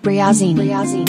Briazine.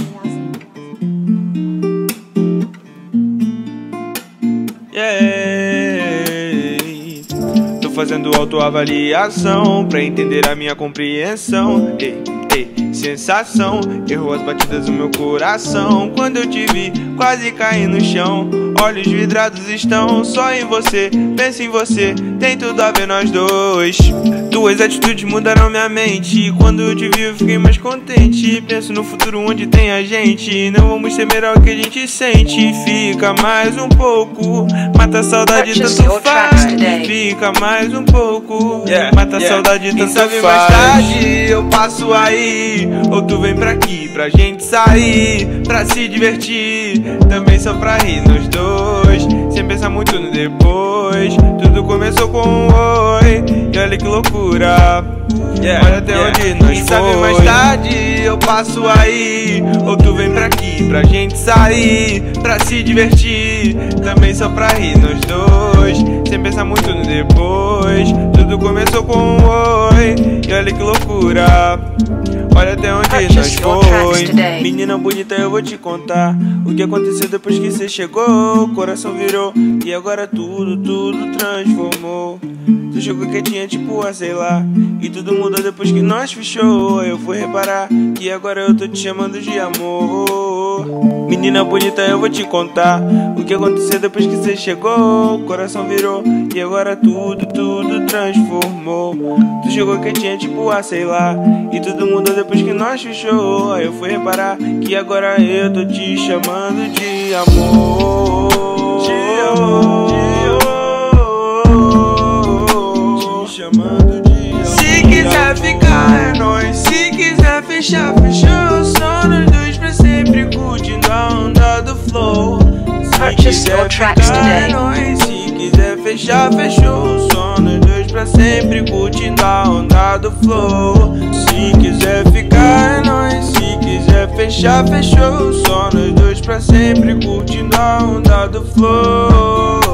Tô fazendo autoavaliação pra entender a minha compreensão. Sensação, errou as batidas do meu coração. Quando eu te vi, quase caí no chão. Olhos vidrados estão só em você. Penso em você, tem tudo a ver nós dois. Tuas atitudes mudaram minha mente. Quando eu te vi eu fiquei mais contente. Penso no futuro onde tem a gente. Não vamos temer ao que a gente sente. Fica mais um pouco, mata a saudade, tanto faz. Fica mais um pouco, mata a saudade, tanto faz. Mais tarde eu passo aí, ou tu vem pra aqui pra gente sair, pra se divertir, também só pra rir nós dois, sem pensar muito no depois. Tudo começou com um oi, e olha que loucura, olha até onde nós foi. Mais tarde eu passo aí, ou tu vem pra aqui pra gente sair, pra se divertir, também só pra rir nós dois, sem pensar muito no depois. Tudo começou com um oi, e olha que loucura, olha até onde nós foi. Menina bonita, eu vou te contar o que aconteceu depois que cê chegou. O coração virou e agora tudo transformou. Tu chegou quietinha tipo sei lá, e tudo mudou depois que nós fechou. Eu fui reparar que agora eu tô te chamando de amor. Menina bonita, eu vou te contar o que aconteceu depois que cê chegou. O coração virou e agora tudo transformou. Tu chegou quietinha tipo sei lá, e tudo mudou depois que nós fechou. Eu fui reparar que agora eu tô te chamando de amor. Te chamando de amor. Se quiser ficar é nóis, se quiser fechar, fechou. Só nós dois pra sempre curtindo a onda do flow. Se quiser ficar é nóis, se quiser fechar, fechou. Só nós dois pra sempre curtindo a onda do flow. Se quiser ficar é nóis, se quiser fechar, fechou. Só nós dois pra sempre curtindo a onda do flow.